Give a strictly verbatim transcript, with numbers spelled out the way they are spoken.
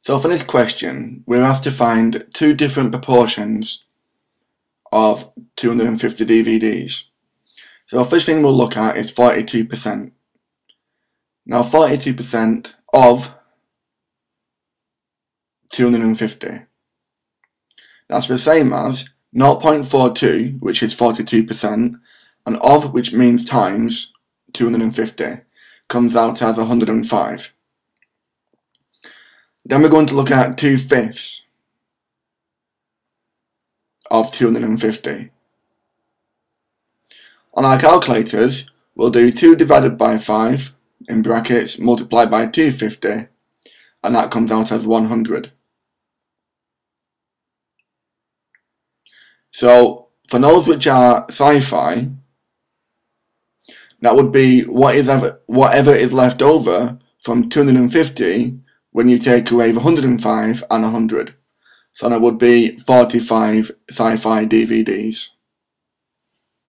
So for this question, we have to find two different proportions of two hundred fifty D V Ds. So the first thing we'll look at is forty-two percent. Now forty-two percent of two hundred fifty. That's the same as zero point four two, which is forty-two percent, and of, which means times two hundred fifty, comes out as one hundred five. Then we're going to look at two fifths of two hundred fifty. On our calculators, we'll do two divided by five, in brackets, multiplied by two hundred fifty, and that comes out as one hundred. So, for those which are sci-fi, that would be what is ever, whatever is left over from two hundred fifty when you take away the one hundred five and one hundred. So that would be forty-five sci-fi D V Ds.